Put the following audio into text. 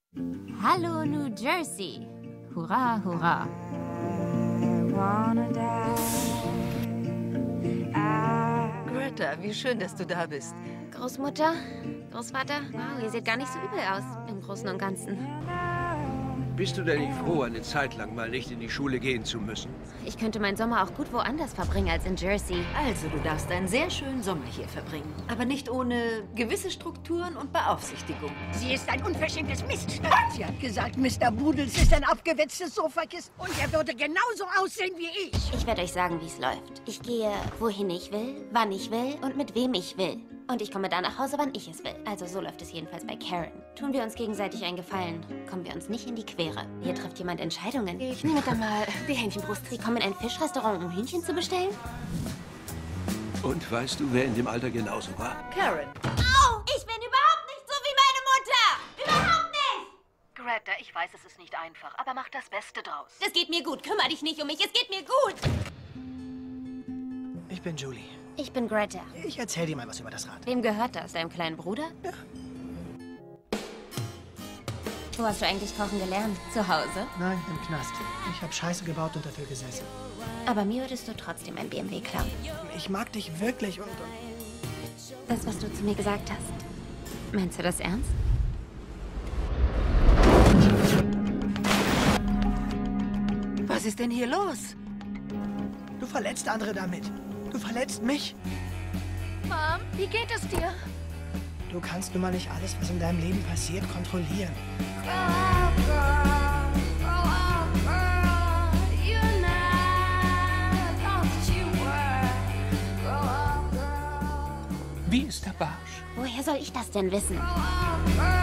Hallo New Jersey. Hurra, hurra. Greta, wie schön, dass du da bist. Großmutter, Großvater, wow, ihr seht gar nicht so übel aus im Großen und Ganzen. Bist du denn nicht froh, eine Zeit lang mal nicht in die Schule gehen zu müssen? Ich könnte meinen Sommer auch gut woanders verbringen als in Jersey. Also, du darfst einen sehr schönen Sommer hier verbringen. Aber nicht ohne gewisse Strukturen und Beaufsichtigung. Sie ist ein unverschämtes Miststück. Sie hat gesagt, Mr. Boodles ist ein abgewetztes Sofakissen und er würde genauso aussehen wie ich. Ich werde euch sagen, wie es läuft. Ich gehe, wohin ich will, wann ich will und mit wem ich will. Und ich komme da nach Hause, wann ich es will. Also so läuft es jedenfalls bei Karen. Tun wir uns gegenseitig einen Gefallen, kommen wir uns nicht in die Quere. Hier trifft jemand Entscheidungen. Ich nehme dann mal die Hähnchenbrust. Sie kommen in ein Fischrestaurant, um Hühnchen zu bestellen? Und weißt du, wer in dem Alter genauso war? Karen. Au! Ich bin überhaupt nicht so wie meine Mutter! Überhaupt nicht! Greta, ich weiß, es ist nicht einfach, aber mach das Beste draus. Es geht mir gut. Kümmere dich nicht um mich. Es geht mir gut. Ich bin Julie. Ich bin Greta. Ich erzähl dir mal was über das Rad. Wem gehört das? Deinem kleinen Bruder? Ja. Wo hast du eigentlich kochen gelernt? Zu Hause? Nein, im Knast. Ich habe Scheiße gebaut und dafür gesessen. Aber mir würdest du trotzdem ein BMW klauen. Ich mag dich wirklich und... Das, was du zu mir gesagt hast. Meinst du das ernst? Was ist denn hier los? Du verletzt andere damit. Du verletzt mich. Mom, wie geht es dir? Du kannst nun mal nicht alles, was in deinem Leben passiert, kontrollieren. Wie ist der Barsch? Woher soll ich das denn wissen?